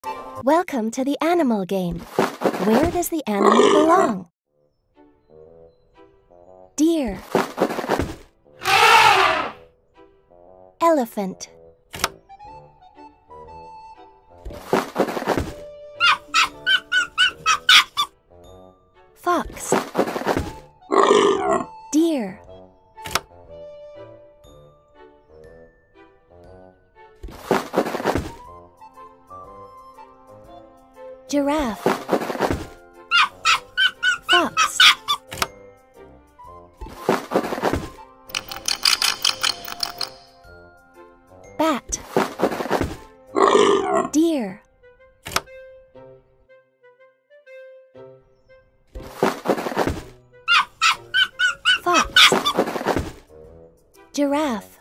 Welcome to the animal game. Where does the animal belong? Deer. Elephant. Fox. Deer. Giraffe. Fox. Bat. Deer. Fox. Giraffe.